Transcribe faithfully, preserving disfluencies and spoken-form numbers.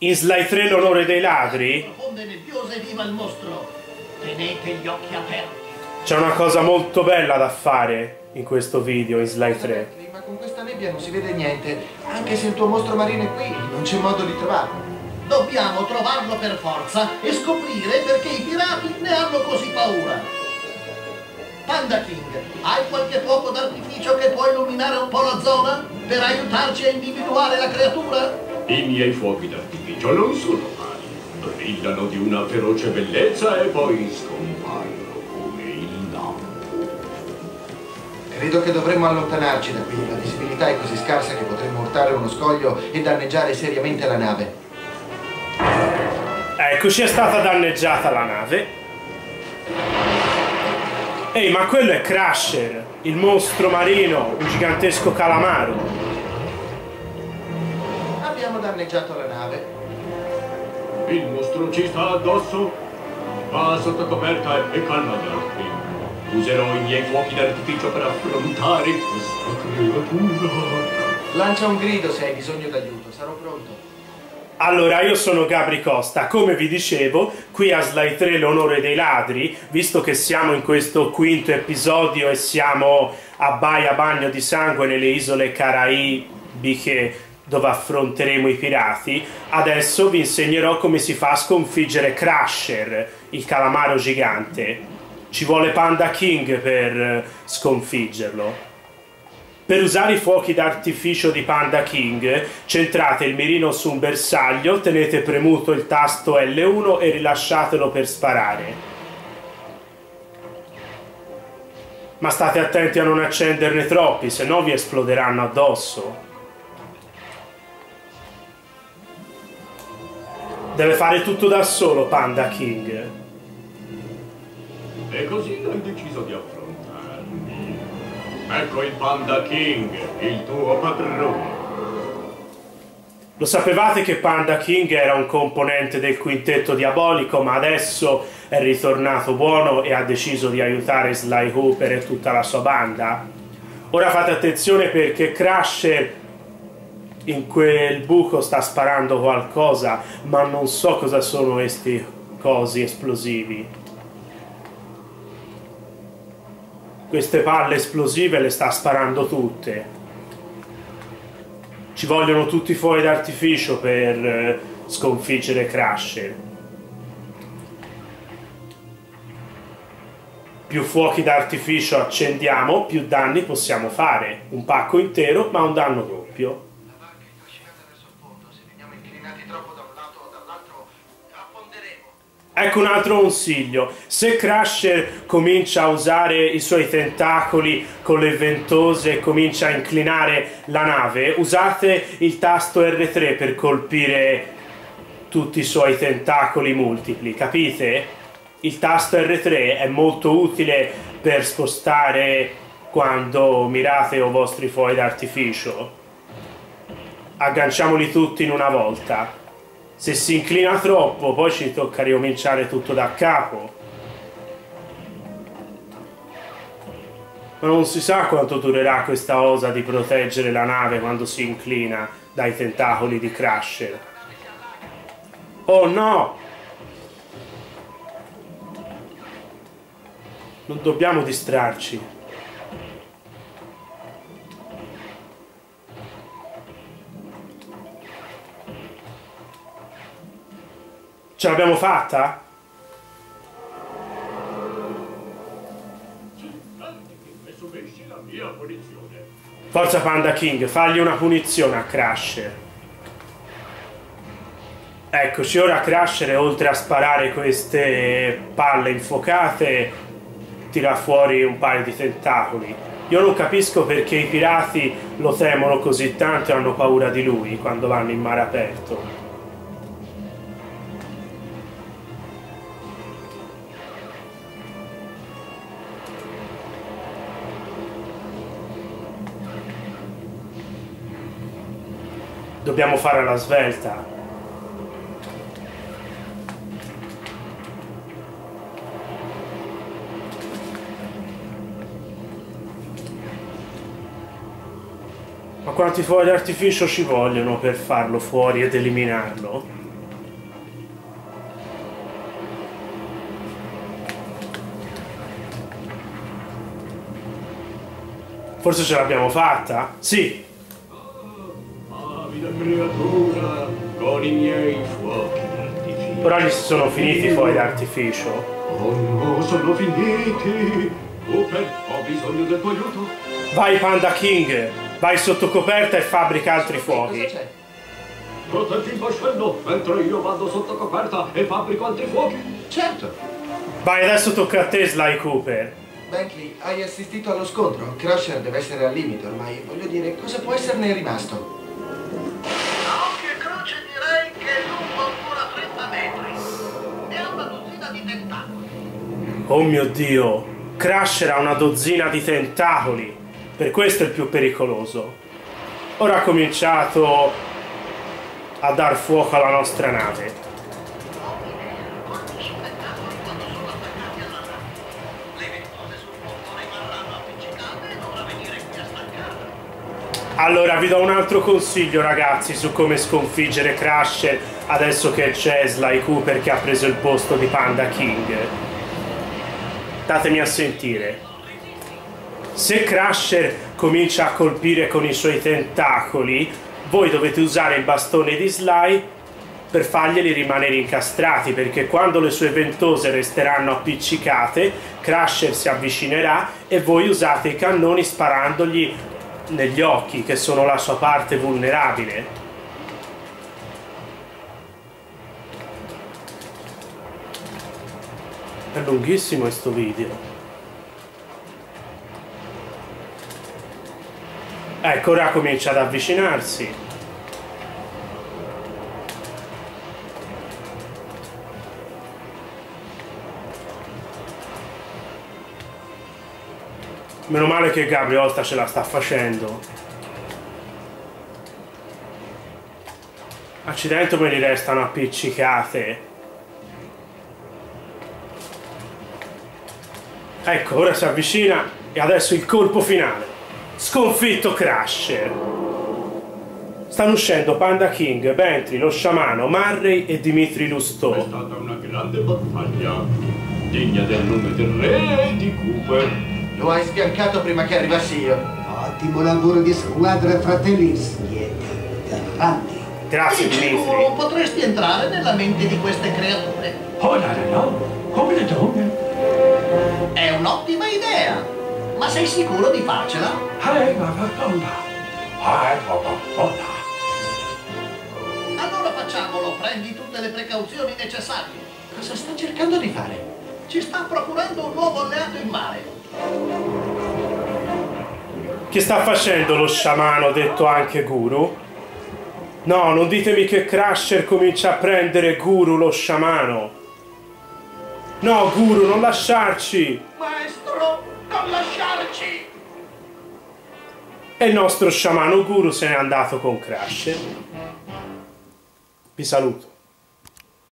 In Sly tre l'onore dei ladri? Profonde nebbiose, viva il mostro! Tenete gli occhi aperti. C'è una cosa molto bella da fare in questo video, in Sly tre. Ma con questa nebbia non si vede niente. Anche se il tuo mostro marino è qui, non c'è modo di trovarlo. Dobbiamo trovarlo per forza e scoprire perché i pirati ne hanno così paura. Panda King, hai qualche fuoco d'artificio che può illuminare un po' la zona? Per aiutarci a individuare la creatura? I miei fuochi d'artificio non sono mali. Brillano di una feroce bellezza e poi scompaiono come il lampo. Credo che dovremmo allontanarci da qui. La visibilità è così scarsa che potremmo urtare uno scoglio e danneggiare seriamente la nave. Eccoci, è stata danneggiata la nave. Ehi, ma quello è Crusher, il mostro marino, un gigantesco calamaro. Abbiamo danneggiato la nave. Il mostro ci sta addosso. Va sotto coperta e calma gli altri. Userò i miei fuochi d'artificio per affrontare questa creatura. Lancia un grido se hai bisogno d'aiuto, sarò pronto. Allora, io sono Gabri Costa, come vi dicevo, qui a Sly tre l'onore dei ladri, visto che siamo in questo quinto episodio e siamo a Baia Bagno di Sangue nelle isole caraibiche dove affronteremo i pirati, adesso vi insegnerò come si fa a sconfiggere Crusher, il calamaro gigante. Ci vuole Panda King per sconfiggerlo. Per usare i fuochi d'artificio di Panda King, centrate il mirino su un bersaglio, tenete premuto il tasto L uno e rilasciatelo per sparare. Ma state attenti a non accenderne troppi, se no vi esploderanno addosso. Deve fare tutto da solo Panda King. E così hai deciso di affrontarmi. Ecco il Panda King, il tuo padrone. Lo sapevate che Panda King era un componente del quintetto diabolico, ma adesso è ritornato buono e ha deciso di aiutare Sly Hooper e tutta la sua banda? Ora fate attenzione perché Crusher in quel buco sta sparando qualcosa, ma non so cosa sono questi cosi esplosivi. Queste palle esplosive le sta sparando tutte. Ci vogliono tutti i fuochi d'artificio per eh, sconfiggere Crusher. Più fuochi d'artificio accendiamo, più danni possiamo fare. Un pacco intero, ma un danno doppio. La barca è trascinata verso il fondo. Se veniamo inclinati troppo da un lato o dall'altro, affonderemo. Ecco un altro consiglio: se Crusher comincia a usare i suoi tentacoli con le ventose e comincia a inclinare la nave, usate il tasto R tre per colpire tutti i suoi tentacoli multipli, capite? Il tasto R tre è molto utile per spostare quando mirate i vostri fuochi d'artificio. Agganciamoli tutti in una volta. Se si inclina troppo, poi ci tocca ricominciare tutto da capo. Ma non si sa quanto durerà questa osa di proteggere la nave quando si inclina dai tentacoli di Crusher. Oh no! Non dobbiamo distrarci. Ce l'abbiamo fatta? Forza Panda King, fagli una punizione a Crusher. Eccoci, ora Crusher, oltre a sparare queste palle infuocate, tira fuori un paio di tentacoli. Io non capisco perché i pirati lo temono così tanto e hanno paura di lui quando vanno in mare aperto. Dobbiamo fare la svelta. Ma quanti fuochi d'artificio ci vogliono per farlo fuori ed eliminarlo? Forse ce l'abbiamo fatta? Sì. Avida creatura, con i miei fuochi d'artificio. Però gli sono finiti i fuochi d'artificio. Oh no, sono finiti. Cooper, ho bisogno del tuo aiuto. Vai Panda King, vai sotto coperta e fabbrica altri fuochi. Cosa c'è? Proteggi il vascello, mentre io vado sotto coperta e fabbrico altri fuochi. Certo. Vai, adesso tocca a te, Sly Cooper. Bentley, hai assistito allo scontro? Crusher deve essere al limite ormai. Voglio dire, cosa può esserne rimasto? A occhio e croce direi che è lungo ancora trenta metri. E ha una dozzina di tentacoli. Oh mio Dio, Crusher ha una dozzina di tentacoli. Per questo è il più pericoloso. Ora ha cominciato a dar fuoco alla nostra nave. Allora vi do un altro consiglio ragazzi su come sconfiggere Crusher adesso che c'è Sly Cooper che ha preso il posto di Panda King. Datemi a sentire. Se Crusher comincia a colpire con i suoi tentacoli, voi dovete usare il bastone di Sly per farglieli rimanere incastrati, perché quando le sue ventose resteranno appiccicate, Crusher si avvicinerà e voi usate i cannoni sparandogli negli occhi, che sono la sua parte vulnerabile. È lunghissimo questo video. Ecco, ora comincia ad avvicinarsi. Meno male che Gabriosta ce la sta facendo. Accidenti, me li restano appiccicate. Ecco, ora si avvicina e adesso il colpo finale. Sconfitto Crusher. Stanno uscendo Panda King, Bentley, lo sciamano, Marray e Dimitri È Lustò. stata una grande battaglia, degna del nome del re di Cooper. Lo hai sbiancato prima che arrivassi io. Ottimo lavoro di squadra, fratelli. Siete grandi. Grazie Dici, Dimitri. Guru, potresti entrare nella mente di queste creature? Oh no, no, no, come le donne. È un'ottima idea. Ma sei sicuro di farcela? Eh, ma va bonna. Eh, va bonna. Allora facciamolo, prendi tutte le precauzioni necessarie. Cosa sta cercando di fare? Ci sta procurando un nuovo alleato in mare. Che sta facendo lo sciamano, detto anche Guru? No, non ditemi che Crusher comincia a prendere Guru lo sciamano. No, Guru, non lasciarci! Maestro, non lasciarci! E il nostro sciamano Guru se n'è andato con Crusher. Vi saluto.